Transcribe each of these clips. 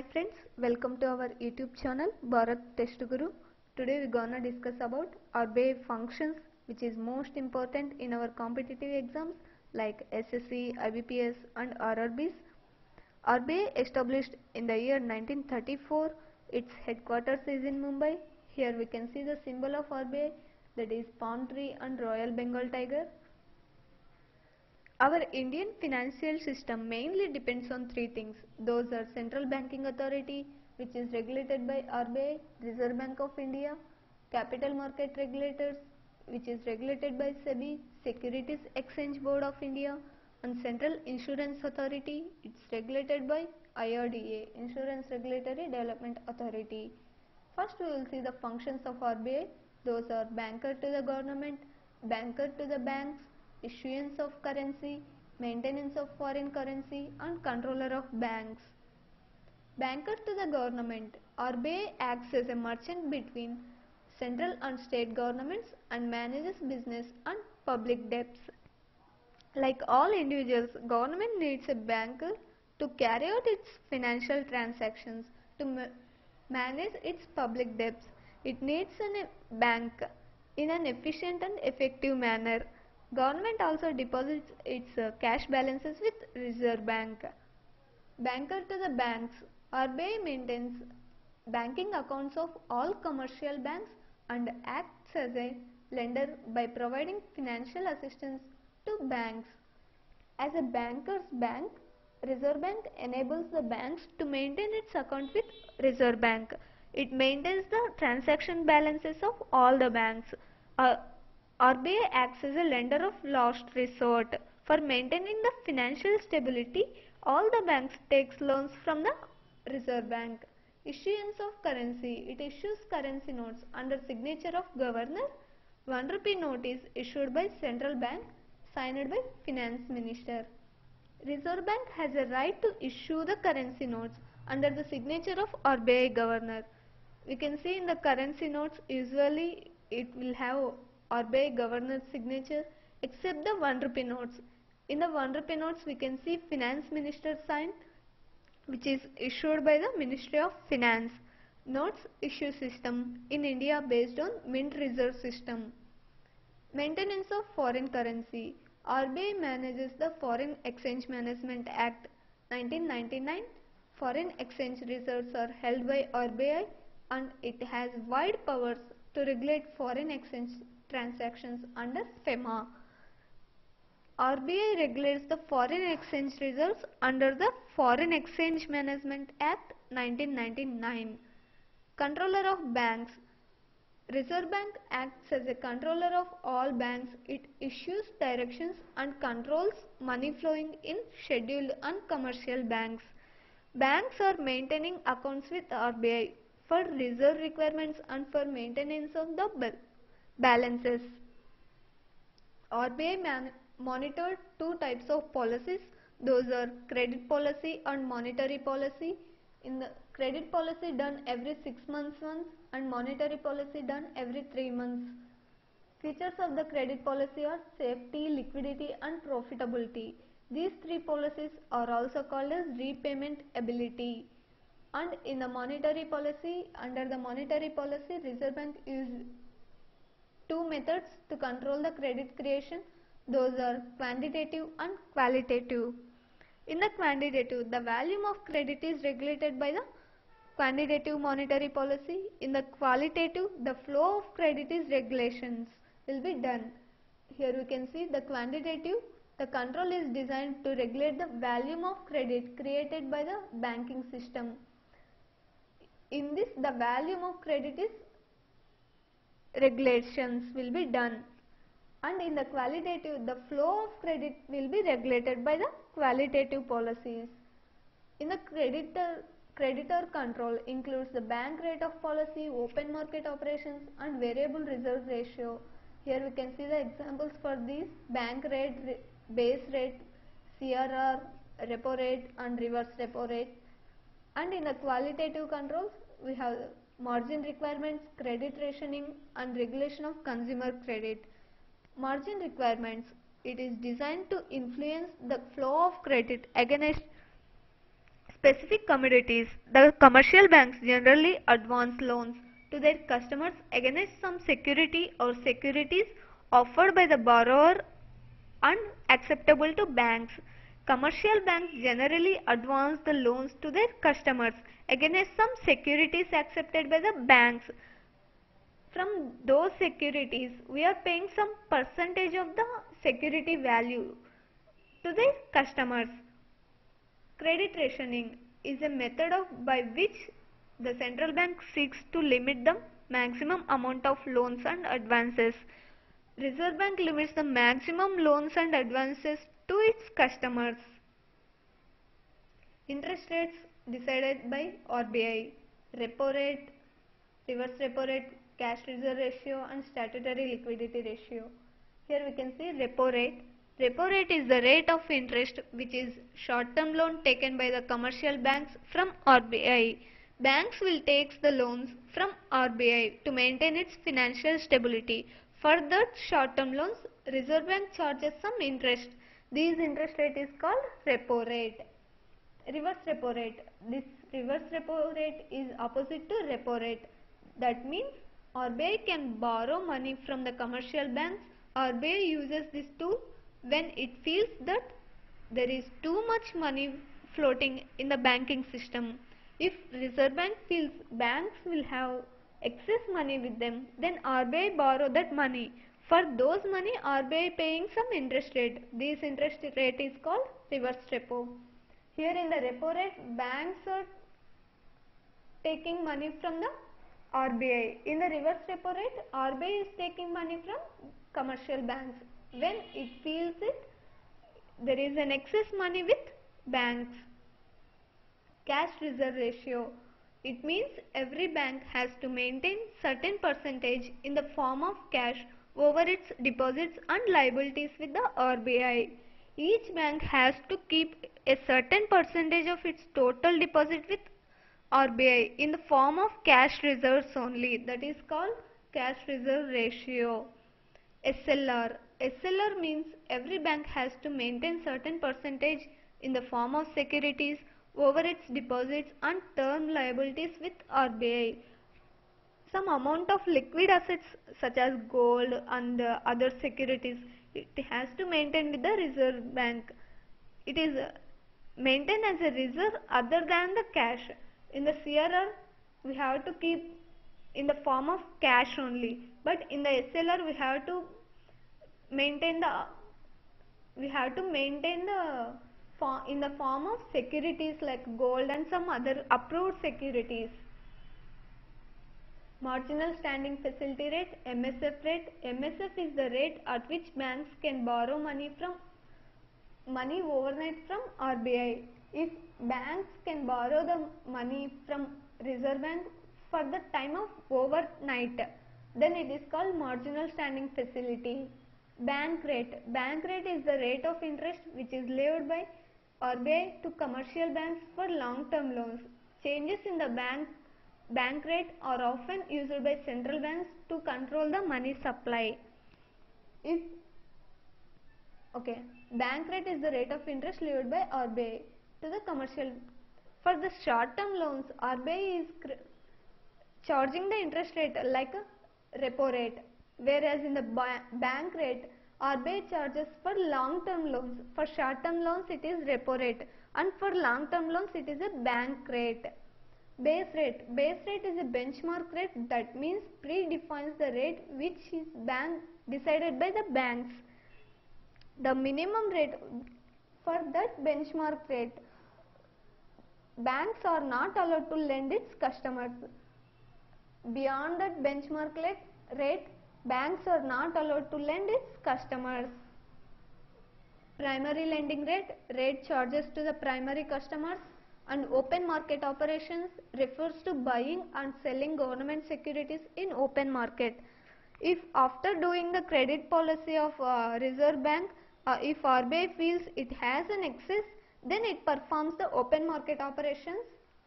Hi friends, welcome to our YouTube channel Bharat Test Guru. Today we gonna discuss about RBI functions which is most important in our competitive exams like SSC, IBPS and RRBs. RBI established in the year 1934. Its headquarters is in Mumbai. Here we can see the symbol of RBI, that is palm tree and Royal Bengal tiger. Our Indian financial system mainly depends on three things. Those are Central Banking Authority, which is regulated by RBI, Reserve Bank of India, Capital Market Regulators, which is regulated by SEBI, Securities Exchange Board of India, and Central Insurance Authority. It's regulated by IRDA, Insurance Regulatory Development Authority. First we will see the functions of RBI. Those are banker to the government, banker to the banks, issuance of currency, maintenance of foreign currency and controller of banks. Banker to the government. RBI acts as a merchant between central and state governments and manages business and public debts. Like all individuals, government needs a banker to carry out its financial transactions, to manage its public debts. It needs a bank in an efficient and effective manner. Government also deposits its cash balances with Reserve Bank. Banker to the banks. RBI maintains banking accounts of all commercial banks and acts as a lender by providing financial assistance to banks. As a banker's bank, Reserve Bank enables the banks to maintain its account with Reserve Bank. It maintains the transaction balances of all the banks. RBI acts as a lender of last resort. For maintaining the financial stability, all the banks takes loans from the Reserve Bank. Issuance of currency. It issues currency notes under signature of governor. 1 rupee note is issued by central bank, signed by finance minister. Reserve Bank has a right to issue the currency notes under the signature of RBI governor. We can see in the currency notes, usually it will have RBI governor's signature except the 1 rupee notes. In the 1 rupee notes we can see finance minister sign, which is issued by the Ministry of Finance. Notes issue system in India based on mint reserve system. Maintenance of foreign currency. RBI manages the Foreign Exchange Management Act 1999. Foreign exchange reserves are held by RBI and it has wide powers to regulate foreign exchange transactions under FEMA. RBI regulates the foreign exchange reserves under the Foreign Exchange Management Act 1999. Controller of banks. Reserve Bank acts as a controller of all banks. It issues directions and controls money flowing in scheduled and commercial banks. Banks are maintaining accounts with RBI for reserve requirements and for maintenance of the balances. RBI monitors two types of policies. Those are credit policy and monetary policy. In the credit policy done every 6 months once and monetary policy done every 3 months. Features of the credit policy are safety, liquidity and profitability. These three policies are also called as repayment ability. And in the monetary policy, under the monetary policy, Reserve Bank uses two methods to control the credit creation. Those are quantitative and qualitative. In the quantitative, the volume of credit is regulated by the quantitative monetary policy. In the qualitative, the flow of credit is regulations will be done. Here we can see the quantitative. The control is designed to regulate the volume of credit created by the banking system. In this, the volume of credit is regulations will be done. And in the qualitative, the flow of credit will be regulated by the qualitative policies. In the creditor control includes the bank rate of policy, open market operations and variable reserve ratio. Here we can see the examples for these: bank rate, base rate, CRR, repo rate and reverse repo rate. And in the qualitative controls, we have margin requirements, credit rationing and regulation of consumer credit. Margin requirements. It is designed to influence the flow of credit against specific commodities, the commercial banks generally advance loans to their customers against some security or securities offered by the borrower and acceptable to banks. Commercial banks generally advance the loans to their customers against some securities accepted by the banks. From those securities, we are paying some percentage of the security value to the customers. Credit rationing is a method by which the central bank seeks to limit the maximum amount of loans and advances. Reserve Bank limits the maximum loans and advances to its customers. Interest rates decided by RBI, repo rate, reverse repo rate, cash reserve ratio and statutory liquidity ratio. Here we can see repo rate. Repo rate is the rate of interest which is short-term loan taken by the commercial banks from RBI. Banks will take the loans from RBI to maintain its financial stability. For that short-term loans, Reserve Bank charges some interest. This interest rate is called repo rate. Reverse repo rate. This reverse repo rate is opposite to repo rate. That means RBI can borrow money from the commercial banks. RBI uses this tool when it feels that there is too much money floating in the banking system. If Reserve Bank feels banks will have excess money with them, then RBI borrow that money. For those money, RBI paying some interest rate. This interest rate is called reverse repo. Here in the repo rate, banks are taking money from the RBI. In the reverse repo rate, RBI is taking money from commercial banks. When it feels there is an excess money with banks. Cash reserve ratio. It means every bank has to maintain certain percentage in the form of cash over its deposits and liabilities with the RBI. Each bank has to keep a certain percentage of its total deposit with RBI in the form of cash reserves only. That is called cash reserve ratio. SLR. SLR means every bank has to maintain certain percentage in the form of securities over its deposits and term liabilities with RBI. Some amount of liquid assets such as gold and other securities it has to maintain with the Reserve Bank. It is maintained as a reserve other than the cash. In the CRR we have to keep in the form of cash only, but in the SLR we have to maintain the in the form of securities like gold and some other approved securities. Marginal standing facility rate, MSF rate. MSF is the rate at which banks can borrow money overnight from RBI. If banks can borrow the money from Reserve Bank for the time of overnight, then it is called marginal standing facility. Bank rate. Bank rate is the rate of interest which is levied by RBI to commercial banks for long-term loans. Changes in the bank rate are often used by central banks to control the money supply. Bank rate is the rate of interest levied by RBI to the commercial. For the short-term loans, RBI is charging the interest rate like a repo rate, whereas in the bank rate, RBI charges for long-term loans. For short-term loans, it is repo rate, and for long-term loans, it is a bank rate. Base rate. Base rate is a benchmark rate, that means predefines the rate which is decided by the banks. The minimum rate for that benchmark rate, banks are not allowed to lend its customers. Beyond that benchmark rate, banks are not allowed to lend its customers. Primary lending rate charges to the primary customers, and open market operations refers to buying and selling government securities in open market. If after doing the credit policy of Reserve Bank, if RBI feels it has an excess, then it performs the open market operations.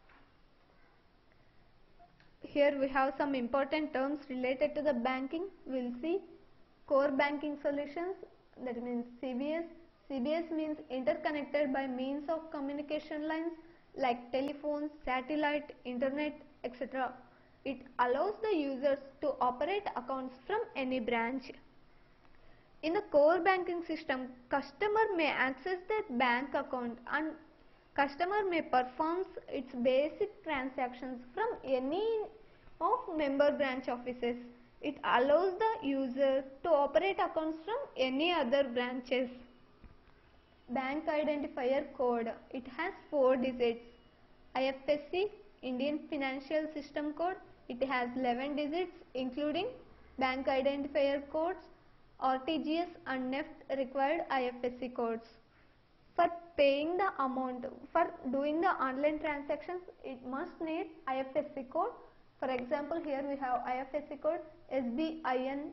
Here we have some important terms related to the banking. We will see core banking solutions, that means CBS. CBS means interconnected by means of communication lines. like telephones, satellite, internet, etc. It allows the users to operate accounts from any branch. In the core banking system, customer may access their bank account and customer may perform its basic transactions from any of member branch offices. It allows the user to operate accounts from any other branches. Bank identifier code. It has 4 digits. IFSC, Indian Financial System Code. It has 11 digits including bank identifier codes, RTGS and NEFT required IFSC codes. For paying the amount, for doing the online transactions, it must need IFSC code. For example, here we have IFSC code SBIN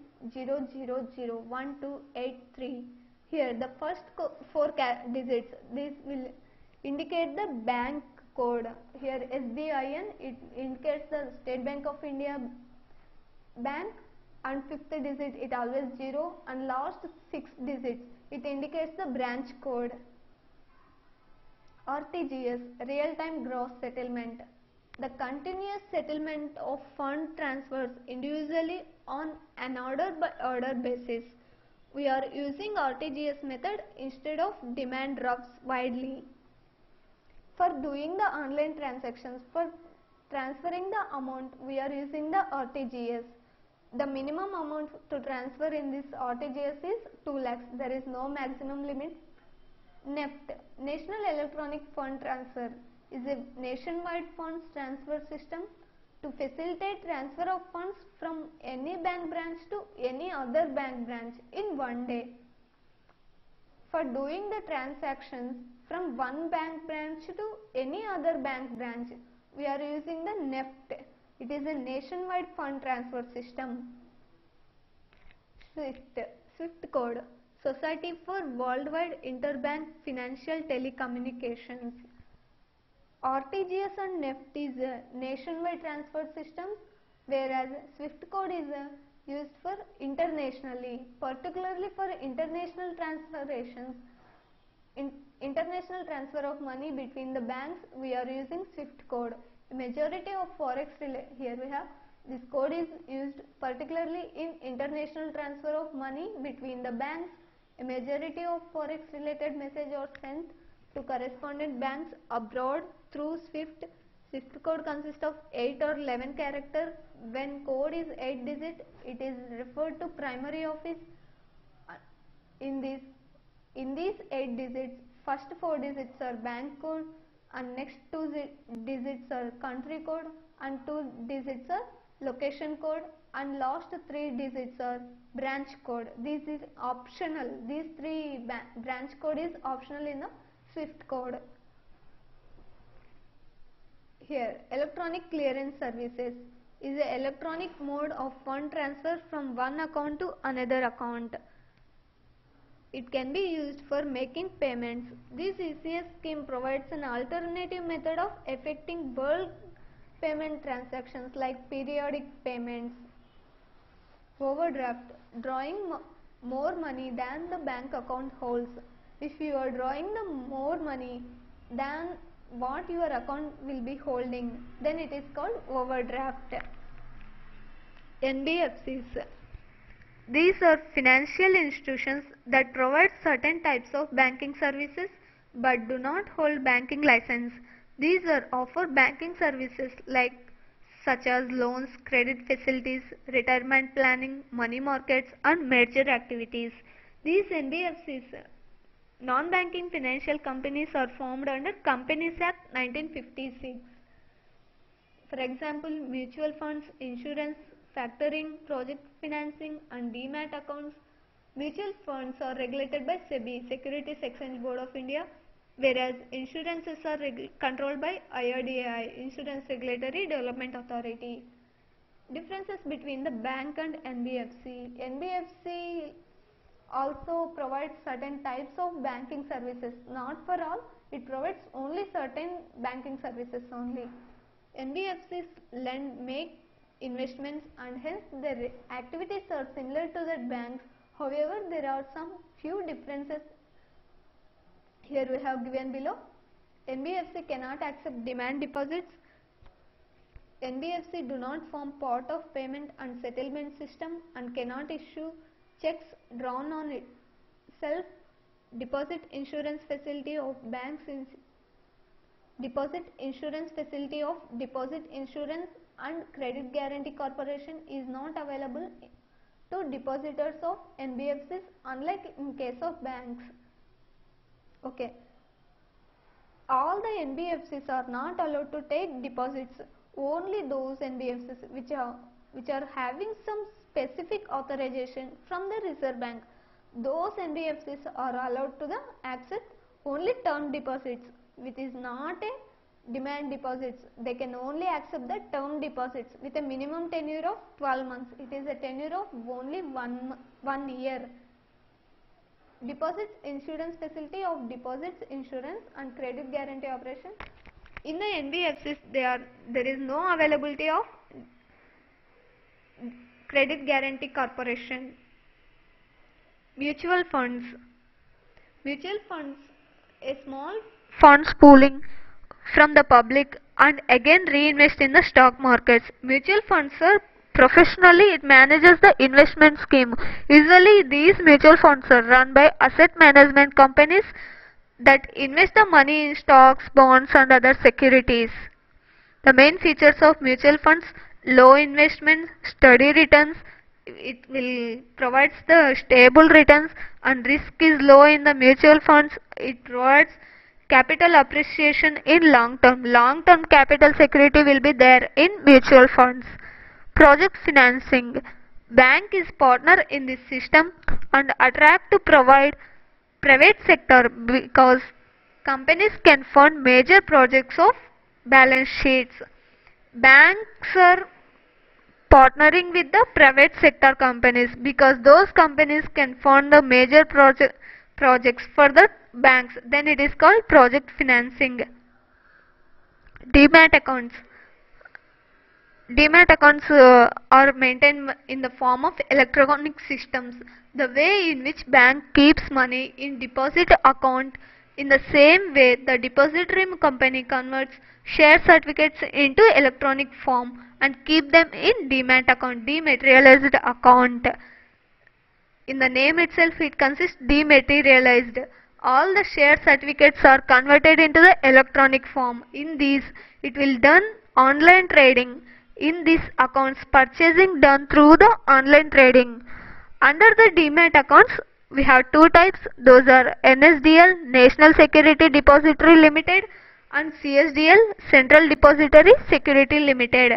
0001283. Here the first 4 digits, this will indicate the bank code. Here SBIN, it indicates the State Bank of India bank, and 5th digit it always 0, and last 6 digits it indicates the branch code. RTGS, real time gross settlement, the continuous settlement of fund transfers individually on an order by order basis. We are using RTGS method instead of demand drafts widely. For doing the online transactions, for transferring the amount, we are using the RTGS. The minimum amount to transfer in this RTGS is 2 lakhs. There is no maximum limit. NEFT, National Electronic Fund Transfer, is a nationwide funds transfer system to facilitate transfer of funds from any bank branch to any other bank branch in one day. For doing the transactions from one bank branch to any other bank branch, we are using the NEFT. It is a nationwide fund transfer system. SWIFT code, Society for Worldwide Interbank Financial Telecommunications. RTGS and NEFT is a nationwide transfer system, whereas SWIFT code is used for internationally, particularly for international transactions. International transfer of money between the banks, we are using SWIFT code. Majority of forex here we have this code is used particularly in international transfer of money between the banks. A majority of forex related messages are sent to correspondent banks abroad through SWIFT. SWIFT code consists of 8 or 11 characters. When code is 8 digit, it is referred to primary office. In these 8 digits, first 4 digits are bank code, and next 2 digits are country code, and 2 digits are location code, and last 3 digits are branch code. This is optional. These 3 branch code is optional in the SWIFT code. Here, electronic clearance services is an electronic mode of fund transfer from one account to another account. It can be used for making payments. This ECS scheme provides an alternative method of effecting bulk payment transactions like periodic payments. Overdraft, drawing more money than the bank account holds. If you are drawing the more money than what your account will be holding, then it is called overdraft. NBFCs. These are financial institutions that provide certain types of banking services but do not hold banking license. These are offer banking services such as loans, credit facilities, retirement planning, money markets and merger activities. These NBFCs, non-banking financial companies, are formed under Companies Act 1956. For example, mutual funds, insurance, factoring, project financing and demat accounts. Mutual funds are regulated by SEBI, Securities Exchange Board of India, whereas insurances are controlled by IRDAI, Insurance Regulatory Development Authority. Differences between the bank and NBFC. NBFC also provides certain types of banking services, not for all, it provides only certain banking services only. NBFCs make investments and hence their activities are similar to the banks. However, there are some few differences. Here we have given below. NBFC cannot accept demand deposits. NBFC do not form part of payment and settlement system and cannot issue checks drawn on it. Self deposit insurance facility of banks in deposit insurance facility of Deposit Insurance and Credit Guarantee Corporation is not available to depositors of NBFCs unlike in case of banks. Okay. All the NBFCs are not allowed to take deposits. Only those NBFCs which are having some specific authorization from the Reserve Bank, those NBFCs are allowed to accept only term deposits, which is not a demand deposits. They can only accept the term deposits with a minimum tenure of 12 months. It is a tenure of only one year. Deposits insurance facility of Deposits Insurance and Credit Guarantee Operation. In the NBFCs, there is no availability of Credit Guarantee Corporation. Mutual funds. Mutual funds, a small funds pooling from the public and again reinvest in the stock markets. Mutual funds are professionally it manages the investment scheme. Usually these mutual funds are run by asset management companies that invest the money in stocks, bonds and other securities. The main features of mutual funds: low investment, steady returns. It will provides the stable returns and risk is low in the mutual funds. It provides capital appreciation in long term. Long term capital security will be there in mutual funds. Project financing. Bank is partner in this system and attract to provide private sector because companies can fund major projects of balance sheets. Banks are partnering with the private sector companies because those companies can fund the major projects for the banks. Then it is called project financing. Demat accounts. Demat accounts are maintained in the form of electronic systems. The way in which bank keeps money in deposit account, in the same way the depository company converts share certificates into electronic form and keep them in demat account, dematerialized account. In the name itself it consists dematerialized. All the share certificates are converted into the electronic form. In these it will done online trading. In these accounts purchasing done through the online trading. Under the demat accounts we have two types. Those are NSDL, National Security Depository Limited, and CSDL, Central Depository Security Limited.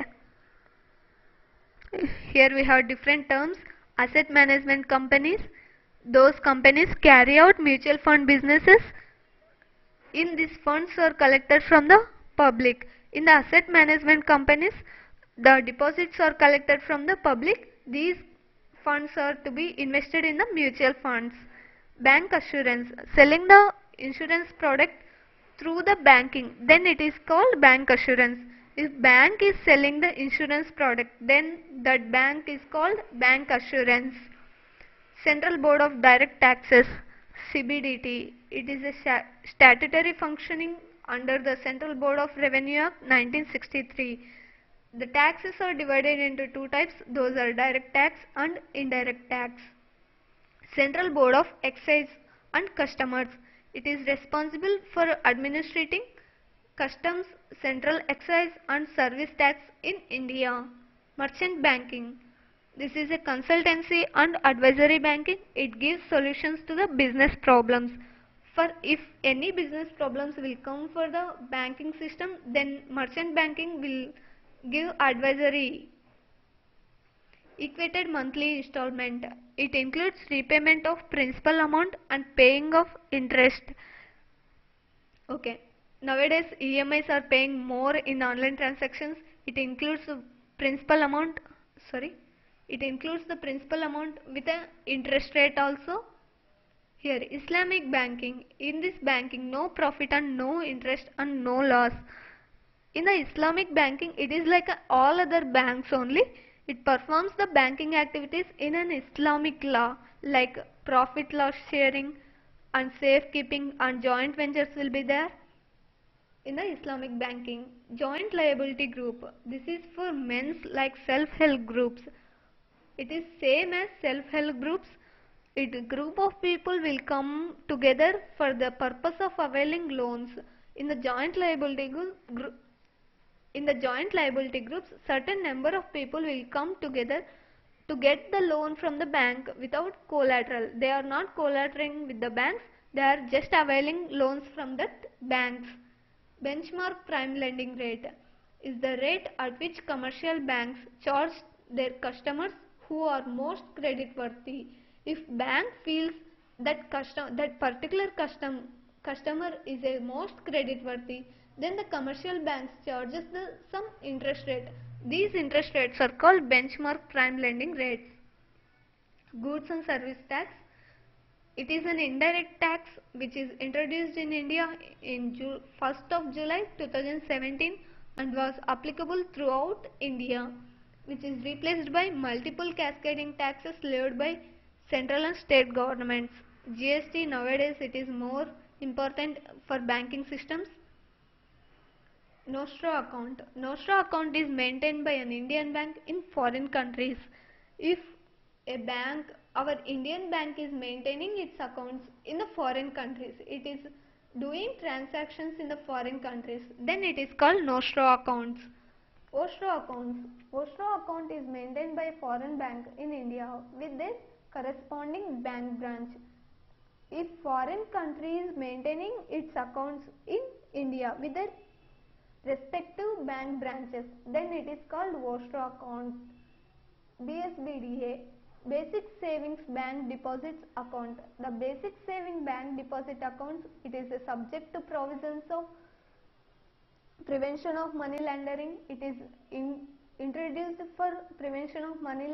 Here we have different terms. Asset management companies. Those companies carry out mutual fund businesses. In these funds are collected from the public. In the asset management companies, the deposits are collected from the public. These funds are to be invested in the mutual funds. Bank assurance. Selling the insurance product through the banking, then it is called bank assurance. If bank is selling the insurance product, then that bank is called bank assurance. Central Board of Direct Taxes, CBDT. It is a statutory functioning under the Central Board of Revenue Act 1963. The taxes are divided into two types. Those are direct tax and indirect tax. Central Board of Excise and Customs. It is responsible for administrating customs, central excise and service tax in India. Merchant banking. This is a consultancy and advisory banking. It gives solutions to the business problems. For if any business problems will come for the banking system, then merchant banking will give advisory. Equated monthly installment. It includes repayment of principal amount and paying of interest. Okay. Nowadays EMIs are paying more in online transactions. It includes the principal amount. It includes the principal amount with an interest rate also. Here Islamic banking. In this banking no profit and no interest and no loss. In the Islamic banking it is like all other banks only. It performs the banking activities in an Islamic law like profit loss sharing and safekeeping and joint ventures will be there. In the Islamic banking, joint liability group. This is for men's like self-help groups. It is same as self-help groups. It group of people will come together for the purpose of availing loans. In the joint liability group, in the joint liability groups, certain number of people will come together to get the loan from the bank without collateral. They are not collateralizing with the banks. They are just availing loans from the banks. Benchmark prime lending rate is the rate at which commercial banks charge their customers who are most creditworthy. If bank feels that particular customer is a most creditworthy, then the commercial banks charges some interest rate. These interest rates are called benchmark prime lending rates. Goods and service tax. It is an indirect tax which is introduced in India in 1st of July 2017 and was applicable throughout India, which is replaced by multiple cascading taxes levied by central and state governments. GST nowadays it is more important for banking systems. Nostro account. Nostro account is maintained by an Indian bank in foreign countries. If a bank, our Indian bank is maintaining its accounts in the foreign countries, it is doing transactions in the foreign countries, then it is called Nostro accounts. Ostro accounts. Ostro account is maintained by a foreign bank in India with their corresponding bank branch. If foreign country is maintaining its accounts in India with their respective bank branches, then it is called Vostro account. BSBDA, Basic Savings Bank Deposits Account. The Basic Saving Bank Deposit Accounts, it is subject to provisions of prevention of money laundering. It is introduced for prevention of money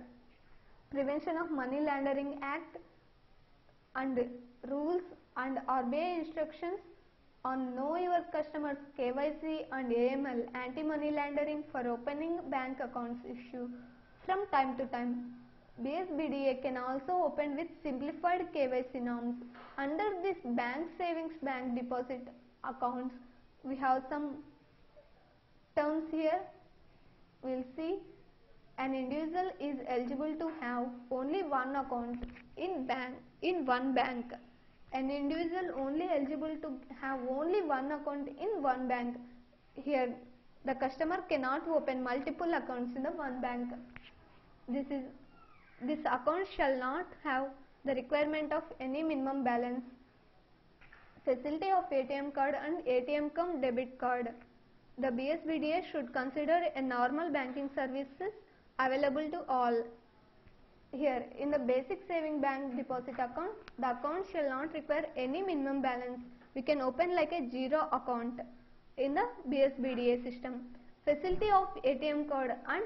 laundering act and rules and RBI instructions on Know Your Customers KYC and AML anti-money laundering for opening bank accounts issue from time to time. BSBDA can also open with simplified KYC norms. Under this bank savings bank deposit accounts, we have some terms here. We will see. An individual is eligible to have only one account in one bank. An individual only eligible to have only one account in one bank. Here the customer cannot open multiple accounts in the one bank. This account shall not have the requirement of any minimum balance. Facility of ATM card and ATM cum debit card. The BSBDA should consider a normal banking services available to all. Here in the basic saving bank deposit account, the account shall not require any minimum balance. We can open like a zero account in the BSBDA system. Facility of ATM card and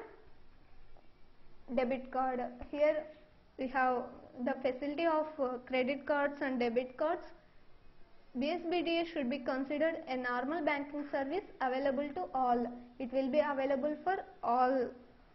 debit card. Here we have the facility of credit cards and debit cards. BSBDA should be considered a normal banking service available to all. It will be available for all.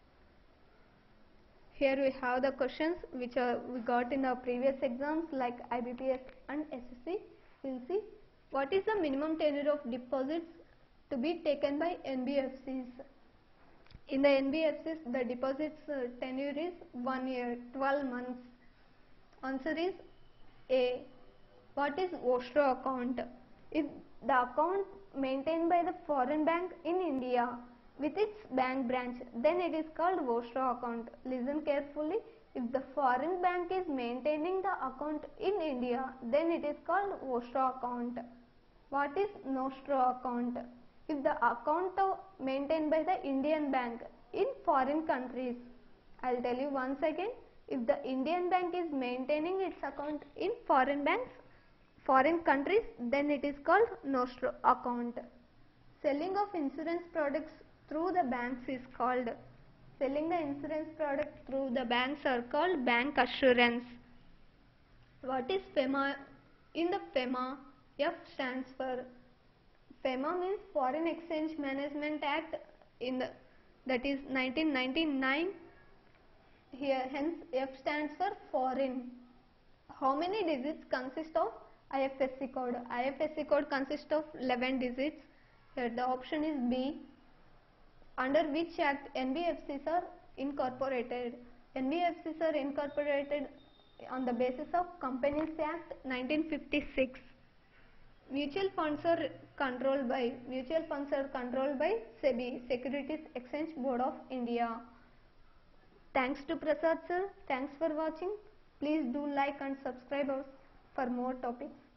Here we have the questions which we got in the previous exams like IBPS and SSC. We will see what is the minimum tenure of deposits to be taken by NBFCs. In the NBFCs, the deposits tenure is 1 year, 12 months. Answer is A. What is Vostro account? If the account maintained by the foreign bank in India with its bank branch, then it is called Vostro account. Listen carefully. If the foreign bank is maintaining the account in India, then it is called Vostro account. What is Nostro account? If the account maintained by the Indian bank in foreign countries, I will tell you once again. If the Indian bank is maintaining its account in foreign countries, then it is called Nostro account. Selling of insurance products through the banks is called. Selling the insurance products through the banks are called bank assurance. What is FEMA? In the FEMA, F stands for FEMA means Foreign Exchange Management Act that is 1999. Here hence F stands for foreign. How many digits consist of IFSC code? IFSC code consists of 11 digits. Here the option is B. Under which act NBFCs are incorporated? NBFCs are incorporated on the basis of Companies Act 1956. Mutual funds are controlled by SEBI, Securities Exchange Board of India. Thanks to Prasad sir. Thanks for watching. Please do like and subscribe us for more topics.